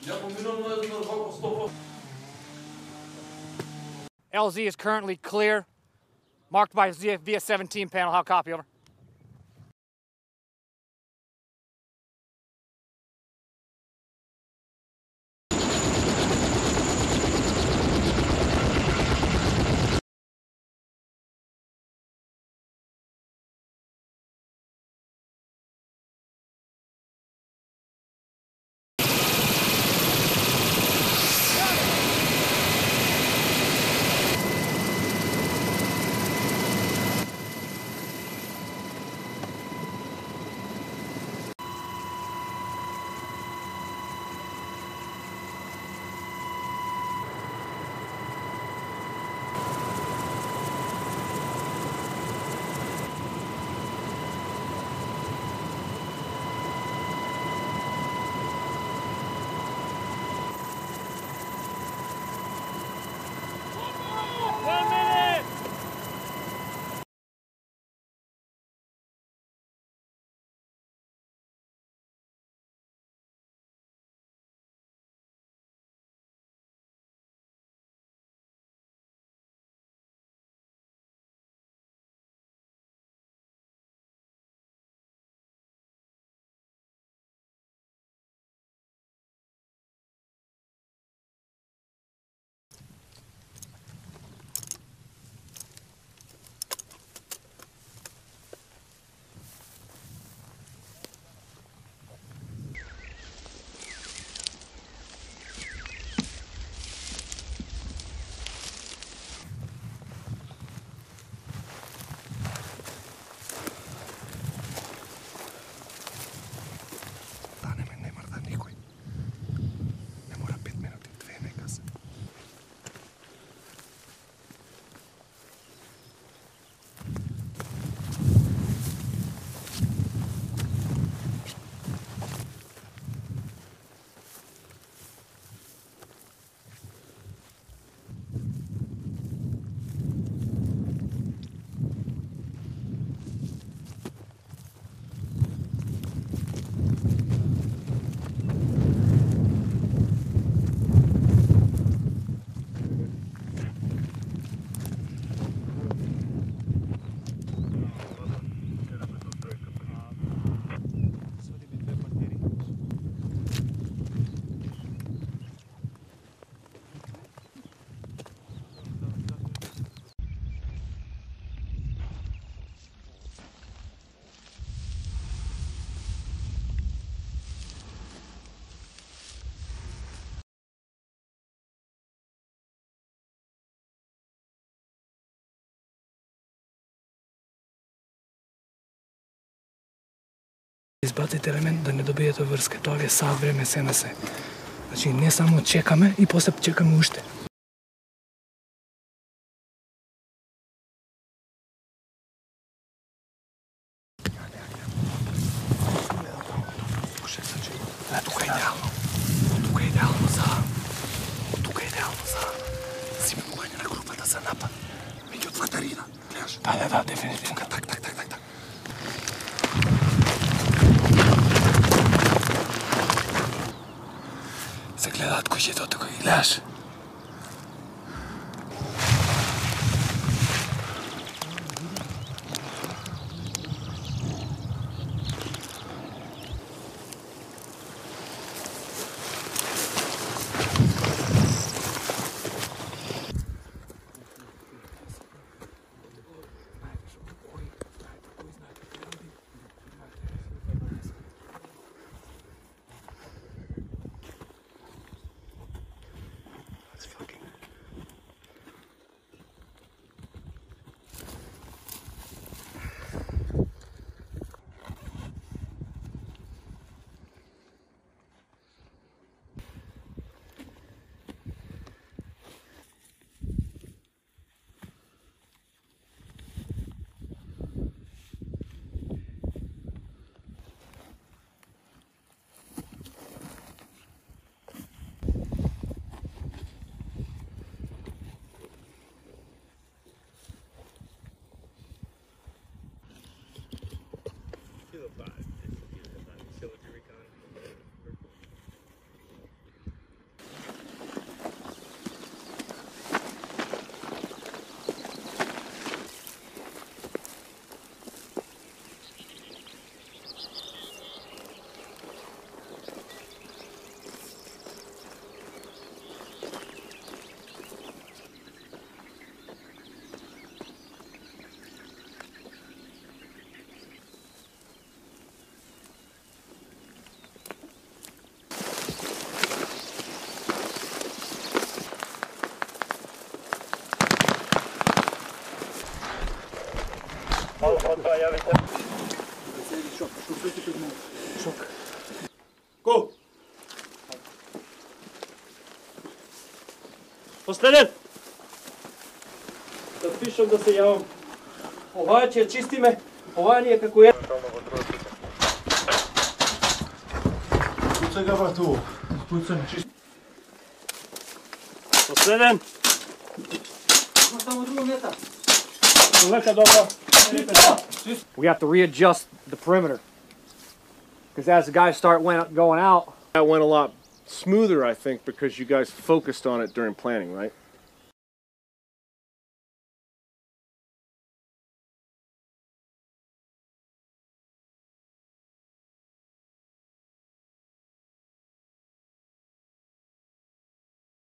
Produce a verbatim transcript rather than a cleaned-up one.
L Z is currently clear, marked by V S seventeen panel. How copy, over? Izbaciti element da ne dobijete vrske, to je sav vreme se na se. Znači ne samo čekame i poslije čekame ušte. Tukaj je idealno. Tukaj je idealno za... Tukaj je idealno za... Zime umanjena grupa da se napad. Među od Vatarina. Da, da, da, definitivno. Tak, tak, tak, tak, tak. Zagledat koji je do toga i gledaš. Go! Последен! Да пишам да се јавам. Ова ќе чистиме, ова ни е како е. Пуцај га брату. Пуцај чист. Последен! Има само друго мета. Лека добро. We have to readjust the perimeter. Because as the guys start went, going out, That went a lot smoother, I think, because you guys focused on it during planning, right?